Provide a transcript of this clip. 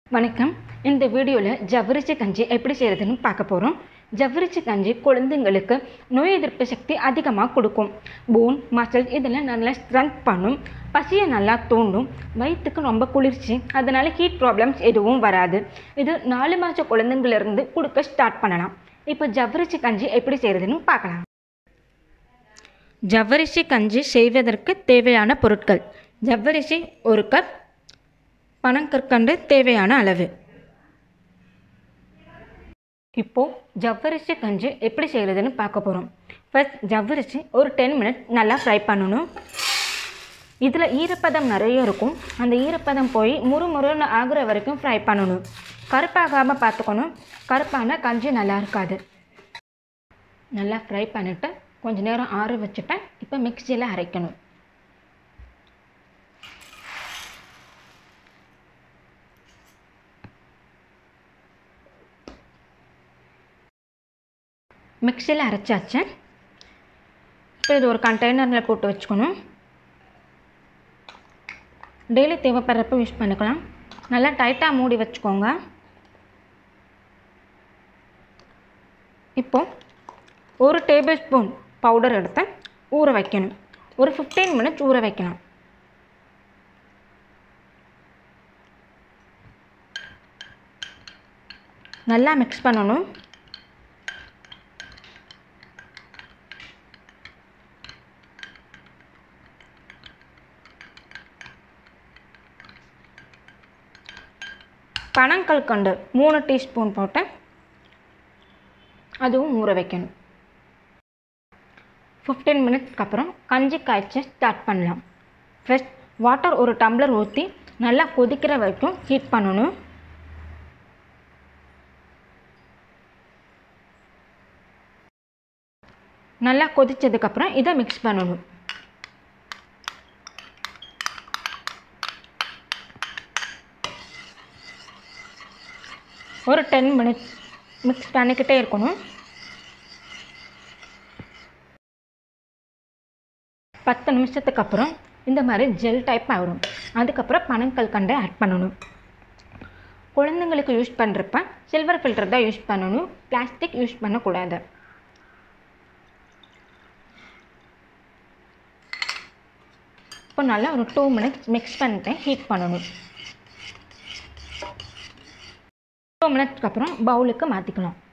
வணக்கம். இந்த வீடியோவில் ஜவ்வரிசி கஞ்சி எப்படி செய்கிறதுன்னு பார்க்க போகிறோம். ஜவ்வரிசி கஞ்சி குழந்தைங்களுக்கு நோய் எதிர்ப்பு சக்தி அதிகமாக கொடுக்கும். போன் மசில்ஸ் இதெல்லாம் நல்லா ஸ்ட்ரென்த் பண்ணும். பசியை நல்லா தூண்டும். வயிற்றுக்கு ரொம்ப குளிர்ச்சி, அதனால் ஹீட் ப்ராப்ளம்ஸ் எதுவும் வராது. இது 4 மாத குழந்தைங்களிருந்து கொடுக்க ஸ்டார்ட் பண்ணலாம். இப்போ ஜவ்வரிசி கஞ்சி எப்படி செய்கிறதுன்னு பார்க்கலாம். ஜவ்வரிசி கஞ்சி செய்வதற்கு தேவையான பொருட்கள்: ஜவ்வரிசி 1 கப், பனங்கற்கண்டு தேவையான அளவு. இப்போது ஜவ்வரிசி கஞ்சி எப்படி செய்கிறதுன்னு பார்க்க போகிறோம். ஃபர்ஸ்ட் ஜவ்வரிசி ஒரு 10 மினிட்ஸ் நல்லா ஃப்ரை பண்ணணும். இதில் ஈரப்பதம் நிறைய இருக்கும். அந்த ஈரப்பதம் போய் முறுமுறுன்னு ஆகுற வரைக்கும் ஃப்ரை பண்ணணும். கருப்பாகாமல் பார்த்துக்கணும். கருப்பான கஞ்சி நல்லா இருக்காது. நல்லா ஃப்ரை பண்ணிவிட்டு கொஞ்சம் நேரம் ஆற வச்சுட்டேன். இப்போ மிக்சியில் அரைக்கணும். மிக்சியில் அரைச்சாச்சு. இப்போ இது ஒரு கண்டெய்னரில் போட்டு வச்சுக்கணும். டெய்லி தேவைப்படுறப்ப யூஸ் பண்ணிக்கலாம். நல்லா டைட்டாக மூடி வச்சுக்கோங்க. இப்போது 1 டேபிள் ஸ்பூன் பவுடர் எடுத்து ஊற வைக்கணும். ஒரு 15 மினிட்ஸ் ஊற வைக்கலாம். நல்லா மிக்ஸ் பண்ணணும். பனங்கற்கண்டு 3 டீஸ்பூன் போட்டு அதுவும் ஊற வைக்கணும். 15 மினிட்ஸ்க்கு அப்புறம் கஞ்சி காய்ச்சி ஸ்டார்ட் பண்ணலாம். ஃபர்ஸ்ட் வாட்டர் ஒரு டம்ளர் ஊற்றி நல்லா கொதிக்கிற வரைக்கும் ஹீட் பண்ணணும். நல்லா கொதித்ததுக்கப்புறம் இதை மிக்ஸ் பண்ணணும். ஒரு 10 மினிட்ஸ் மிக்ஸ் பண்ணிக்கிட்டே இருக்கணும். 10 நிமிஷத்துக்கு அப்புறம் இந்த மாதிரி ஜெல் டைப் ஆகிடும். அதுக்கப்புறம் பனங்கற்கண்டை ஆட் பண்ணணும். குழந்தைங்களுக்கு யூஸ் பண்ணுறப்ப சில்வர் ஃபில்டர் தான் யூஸ் பண்ணணும். பிளாஸ்டிக் யூஸ் பண்ணக்கூடாது. இப்போ நல்லா ஒரு 2 மினிட்ஸ் மிக்ஸ் பண்ணிட்டு ஹீட் பண்ணணும். 2 மினிட்ஸ்க்கு அப்புறம் பவுலுக்கு மாற்றிக்கலாம்.